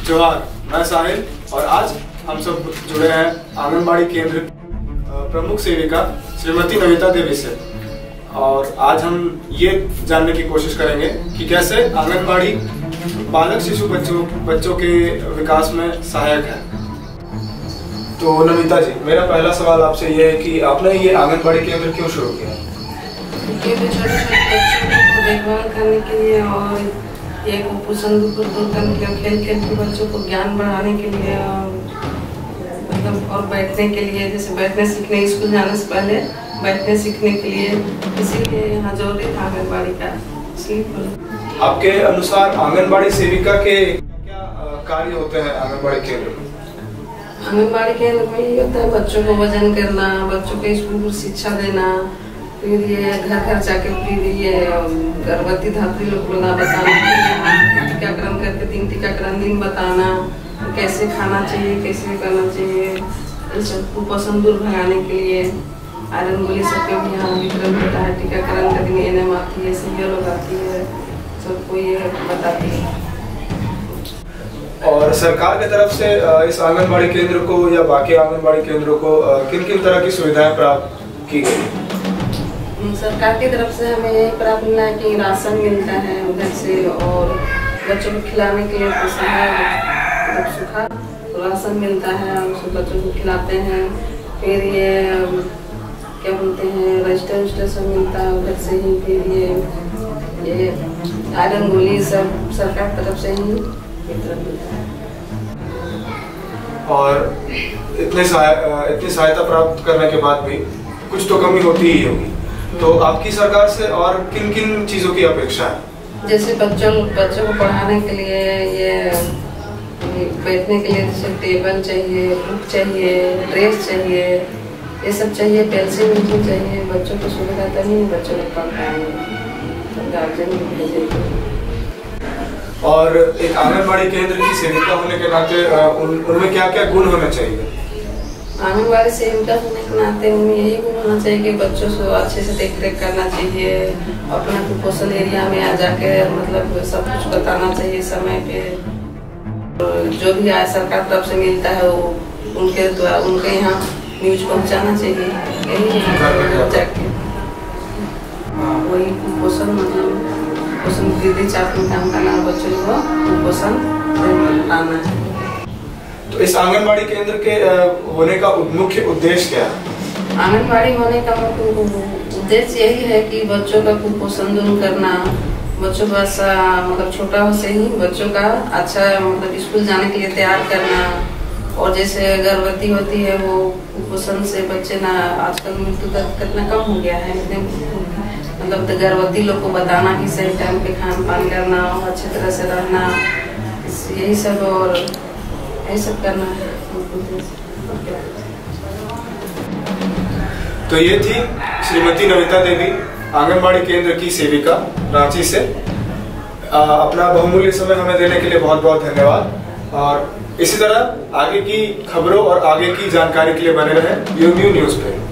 जोहार, मैं साहिल और आज हम सब जुड़े हैं आंगनबाड़ी केंद्र प्रमुख सेविका श्रीमती नविता देवी से। और आज हम ये जानने की कोशिश करेंगे कि कैसे आंगनबाड़ी बालक शिशु बच्चों के विकास में सहायक है। तो नविता जी, मेरा पहला सवाल आपसे ये है कि आपने ये आंगनबाड़ी केंद्र क्यों शुरू किया? छोटे छोटे बच्चों को देखभाल करने के लिए और ये कुपोषण दूर करने के लिए, खेल के बच्चों को ज्ञान बढ़ाने के लिए मतलब और बैठने के लिए, जैसे बैठने सीखने, स्कूल जाने से पहले बैठने सीखने के लिए, इसीलिए यहाँ जोर था आंगनबाड़ी का। आपके अनुसार आंगनबाड़ी सेविका के क्या कार्य होते हैं आंगनबाड़ी केंद्र में? आंगनबाड़ी केंद्र में ये होता है बच्चों को वजन करना, बच्चों को स्कूल में शिक्षा देना, फिर ये घर घर जाके फिर ये गर्भवती धात्री लोग को ना बताना, टीकाकरण करके 3 टीकाकरण दिन बताना, कैसे खाना चाहिए, कैसे करना चाहिए, ये सब कुपोषण दूर भगाने के लिए आयरन गोली सबके भी यहाँ वितरण होता है। टीकाकरण का दिन एनएम आती है, सीनियर लोग आती है, सबको ये बताती है। और सरकार की तरफ से इस आंगनबाड़ी केंद्र को या बाकी आंगनबाड़ी केंद्रों को किन किन तरह की सुविधाएं प्राप्त की गई? सरकार की तरफ से हमें यही प्राप्त मिला है कि राशन मिलता है उधर से, और बच्चों को खिलाने के लिए सूखा राशन मिलता है, उसको बच्चों को खिलाते हैं। फिर ये क्या बोलते हैं, रजिस्टर सब मिलता है उधर से ही। फिर ये आयरन गोली सब सरकार तरफ से ही वितरण मिलता है। और इतनी सहायता प्राप्त करने के बाद भी कुछ तो कमी होती ही होगी, तो आपकी सरकार से और किन किन चीजों की अपेक्षा है? जैसे बच्चों को पढ़ाने के लिए, ये बैठने के लिए जैसे टेबल चाहिए, बुक चाहिए, ड्रेस चाहिए, ये सब चाहिए, पेंसिल मिलनी चाहिए। बच्चों को सुविधा तभी बच्चों को पढ़ पाएंगे, गार्जियन भी भेजेंगे। और एक आंगनबाड़ी केंद्र की सेविका होने के नाते उनमें क्या क्या गुण होने चाहिए? आंगनबाड़ी सेविका होने के नाते उनमें यही गुण होना चाहिए कि बच्चों से अच्छे से देख रेख करना चाहिए, अपना कुपोषण एरिया में आ जाके मतलब सब कुछ बताना चाहिए समय पे। जो भी सरकार तरफ से मिलता है वो उनके द्वारा उनके यहाँ न्यूज पहुँचाना चाहिए। यही जाके वही कुपोषण मतलब कुपोषण वृद्धि चाप में काम करना, बच्चों को कुपोषण लाना है। तो इस आंगनबाड़ी केंद्र के होने का मुख्य उद्देश्य क्या है? आंगनबाड़ी होने का मुख्य उद्देश्य यही है कि बच्चों का कुपोषण दूर करना, बच्चों का मतलब छोटा से ही बच्चों का अच्छा मतलब स्कूल जाने के लिए तैयार करना। और जैसे गर्भवती होती है वो कुपोषण से बच्चे ना, आजकल मृत्यु दर कितना कम हो गया है, मतलब तो गर्भवती लोग को बताना कि सही टाइम पे खान पान करना और अच्छी तरह से रहना, यही सब और यही सब करना है। तो ये थी श्रीमती नविता देवी, आंगनबाड़ी केंद्र की सेविका रांची से। अपना बहुमूल्य समय हमें देने के लिए बहुत बहुत धन्यवाद। और इसी तरह आगे की खबरों और आगे की जानकारी के लिए बने रहें यू न्यूज़ पे।